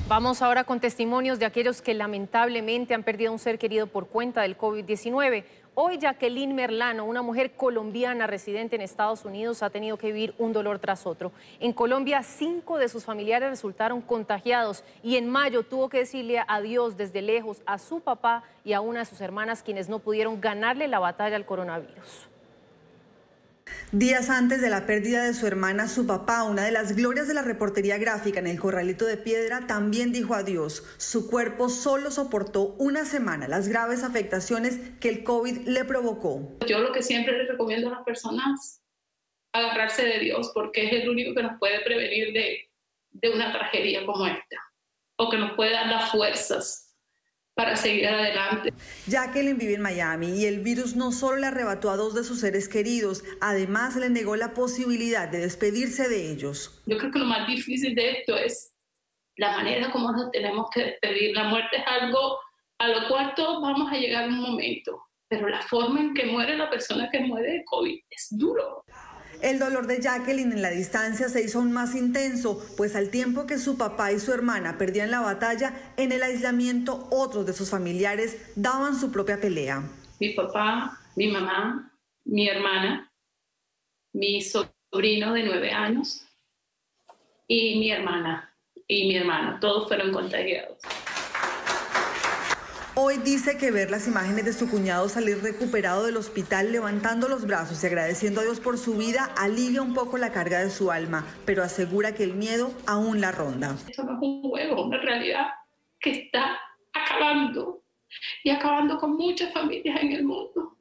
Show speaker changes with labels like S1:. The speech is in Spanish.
S1: Vamos ahora con testimonios de aquellos que lamentablemente han perdido a un ser querido por cuenta del COVID-19. Hoy Jacqueline Merlano, una mujer colombiana residente en Estados Unidos, ha tenido que vivir un dolor tras otro. En Colombia, 5 de sus familiares resultaron contagiados y en mayo tuvo que decirle adiós desde lejos a su papá y a una de sus hermanas, quienes no pudieron ganarle la batalla al coronavirus.
S2: Días antes de la pérdida de su hermana, su papá, una de las glorias de la reportería gráfica en el Corralito de Piedra, también dijo adiós. Su cuerpo solo soportó una semana las graves afectaciones que el COVID le provocó.
S3: Yo lo que siempre les recomiendo a las personas, agarrarse de Dios, porque es el único que nos puede prevenir de una tragedia como esta, o que nos puede dar las fuerzas para seguir adelante.
S2: Jacqueline vive en Miami y el virus no solo le arrebató a 2 de sus seres queridos, además le negó la posibilidad de despedirse de ellos.
S3: Yo creo que lo más difícil de esto es la manera como nos tenemos que despedir. La muerte es algo a lo cual todos vamos a llegar un momento, pero la forma en que muere la persona que muere de COVID es duro.
S2: El dolor de Jacqueline en la distancia se hizo aún más intenso, pues al tiempo que su papá y su hermana perdían la batalla, en el aislamiento otros de sus familiares daban su propia pelea.
S3: Mi papá, mi mamá, mi hermana, mi sobrino de 9 años y mi hermana y mi hermano, todos fueron contagiados.
S2: Hoy dice que ver las imágenes de su cuñado salir recuperado del hospital levantando los brazos y agradeciendo a Dios por su vida alivia un poco la carga de su alma, pero asegura que el miedo aún la ronda.
S3: Esto no es un juego, es una realidad que está acabando y acabando con muchas familias en el mundo.